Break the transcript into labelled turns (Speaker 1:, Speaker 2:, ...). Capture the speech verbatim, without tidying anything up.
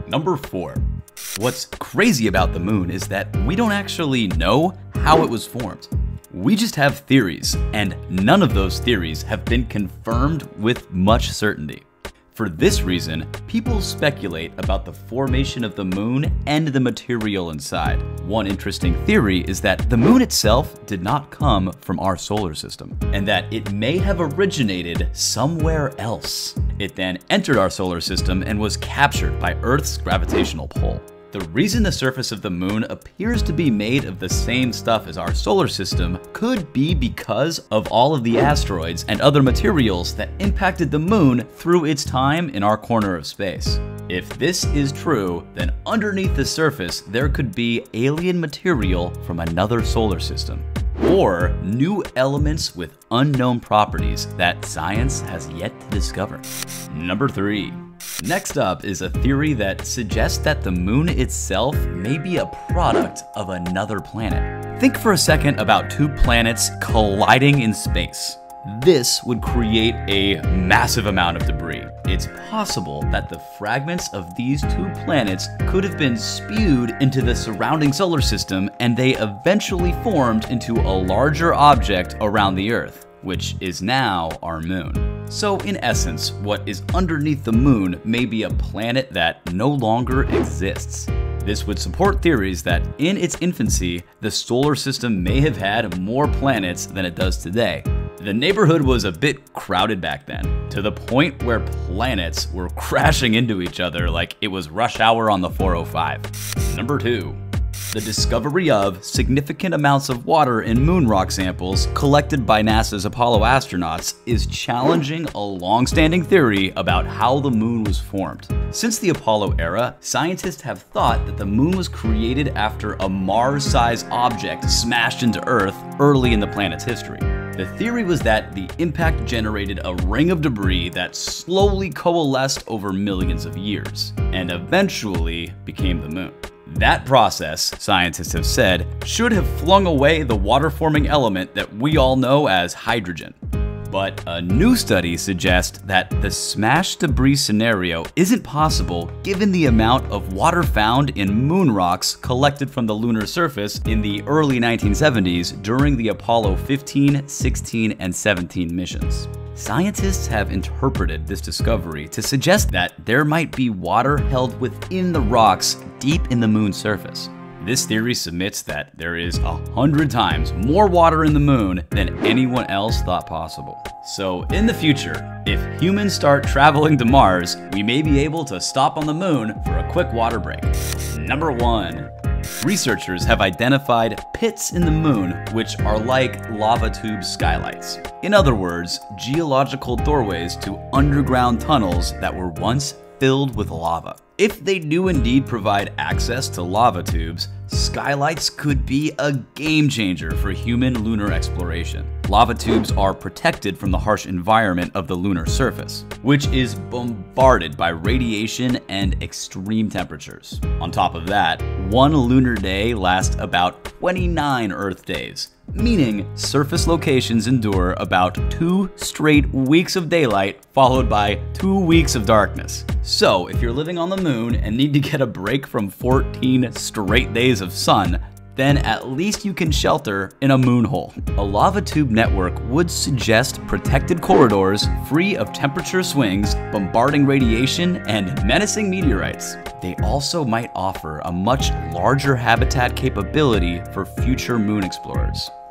Speaker 1: Number four. What's crazy about the moon is that we don't actually know how it was formed. We just have theories, and none of those theories have been confirmed with much certainty. For this reason, people speculate about the formation of the moon and the material inside. One interesting theory is that the moon itself did not come from our solar system, and that it may have originated somewhere else. It then entered our solar system and was captured by Earth's gravitational pull. The reason the surface of the moon appears to be made of the same stuff as our solar system could be because of all of the asteroids and other materials that impacted the moon through its time in our corner of space. If this is true, then underneath the surface there could be alien material from another solar system, or new elements with unknown properties that science has yet to discover. Number three. Next up is a theory that suggests that the moon itself may be a product of another planet. Think for a second about two planets colliding in space. This would create a massive amount of debris. It's possible that the fragments of these two planets could have been spewed into the surrounding solar system, and they eventually formed into a larger object around the Earth, which is now our moon. So in essence, what is underneath the moon may be a planet that no longer exists. This would support theories that in its infancy, the solar system may have had more planets than it does today. The neighborhood was a bit crowded back then, to the point where planets were crashing into each other like it was rush hour on the four oh five. Number two. The discovery of significant amounts of water in moon rock samples collected by NASA's Apollo astronauts is challenging a long-standing theory about how the moon was formed. Since the Apollo era, scientists have thought that the moon was created after a Mars-sized object smashed into Earth early in the planet's history. The theory was that the impact generated a ring of debris that slowly coalesced over millions of years, and eventually became the moon. That process, scientists have said, should have flung away the water-forming element that we all know as hydrogen. But a new study suggests that the smashed debris scenario isn't possible given the amount of water found in moon rocks collected from the lunar surface in the early nineteen seventies during the Apollo fifteen, sixteen, and seventeen missions. Scientists have interpreted this discovery to suggest that there might be water held within the rocks deep in the moon's surface. This theory submits that there is a hundred times more water in the moon than anyone else thought possible. So in the future, if humans start traveling to Mars, we may be able to stop on the moon for a quick water break. Number one. Researchers have identified pits in the moon which are like lava tube skylights. In other words, geological doorways to underground tunnels that were once filled with lava. If they do indeed provide access to lava tubes, skylights could be a game changer for human lunar exploration. Lava tubes are protected from the harsh environment of the lunar surface, which is bombarded by radiation and extreme temperatures. On top of that, one lunar day lasts about twenty-nine Earth days, meaning surface locations endure about two straight weeks of daylight followed by two weeks of darkness. So if you're living on the moon and need to get a break from fourteen straight days of sun, then at least you can shelter in a moon hole. A lava tube network would suggest protected corridors free of temperature swings, bombarding radiation, and menacing meteorites. They also might offer a much larger habitat capability for future moon explorers.